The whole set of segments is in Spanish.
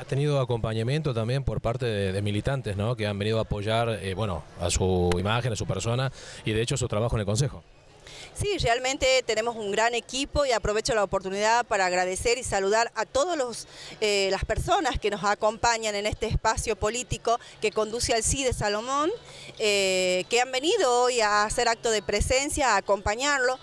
Ha tenido acompañamiento también por parte de militantes, ¿no?, que han venido a apoyar, bueno, a su imagen, a su persona y de hecho a su trabajo en el Consejo. Sí, realmente tenemos un gran equipo y aprovecho la oportunidad para agradecer y saludar a todas las personas que nos acompañan en este espacio político que conduce al CIDE Salomón, que han venido hoy a hacer acto de presencia, a acompañarnos,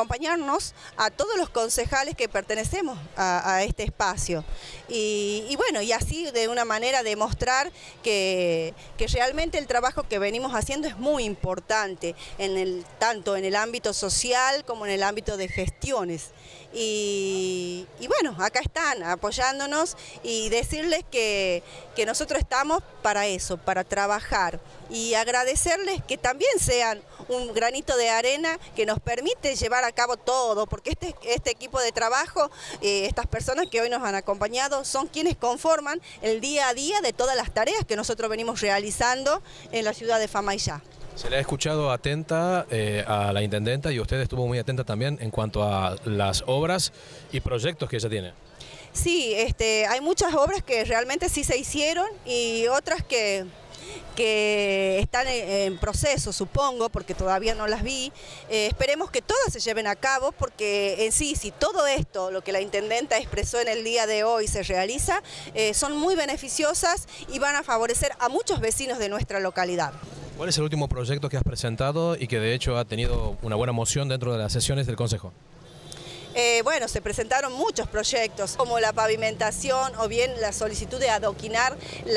a todos los concejales que pertenecemos a este espacio. Y bueno, y así de una manera demostrar que realmente el trabajo que venimos haciendo es muy importante, tanto en el ámbito social como en el ámbito de gestiones. Y bueno, acá están apoyándonos y decirles que nosotros estamos para eso, para trabajar y agradecerles que también sean un granito de arena que nos permite llevar a cabo todo, porque este equipo de trabajo, estas personas que hoy nos han acompañado, son quienes conforman el día a día de todas las tareas que nosotros venimos realizando en la ciudad de Famaillá. Se le ha escuchado atenta a la intendenta y usted estuvo muy atenta también en cuanto a las obras y proyectos que ella tiene. Sí, hay muchas obras que realmente sí se hicieron y otras que están en proceso, supongo, porque todavía no las vi. Esperemos que todas se lleven a cabo, porque en sí, si todo esto, lo que la intendenta expresó en el día de hoy, se realiza, son muy beneficiosas y van a favorecer a muchos vecinos de nuestra localidad. ¿Cuál es el último proyecto que has presentado y que de hecho ha tenido una buena moción dentro de las sesiones del Consejo? Bueno, se presentaron muchos proyectos, como la pavimentación o bien la solicitud de adoquinar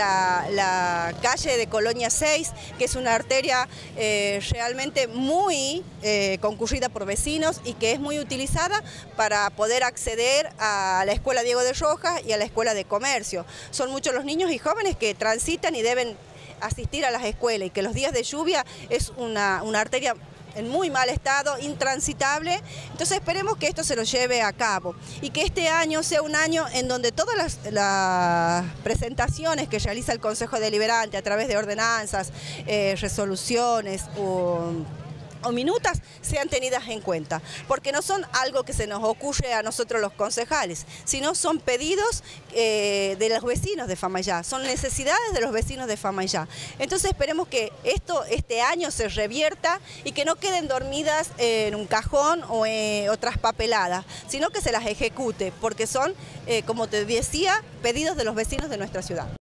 la calle de Colonia 6, que es una arteria realmente muy concurrida por vecinos y que es muy utilizada para poder acceder a la Escuela Diego de Rojas y a la Escuela de Comercio. Son muchos los niños y jóvenes que transitan y deben asistir a las escuelas y que los días de lluvia es una arteria en muy mal estado, intransitable. Entonces esperemos que esto se lo lleve a cabo y que este año sea un año en donde todas las presentaciones que realiza el Consejo Deliberante a través de ordenanzas, resoluciones o minutas sean tenidas en cuenta, porque no son algo que se nos ocurre a nosotros los concejales, sino son pedidos de los vecinos de Famaillá, son necesidades de los vecinos de Famaillá. Entonces esperemos que este año se revierta y que no queden dormidas en un cajón o traspapeladas, sino que se las ejecute, porque son, como te decía, pedidos de los vecinos de nuestra ciudad.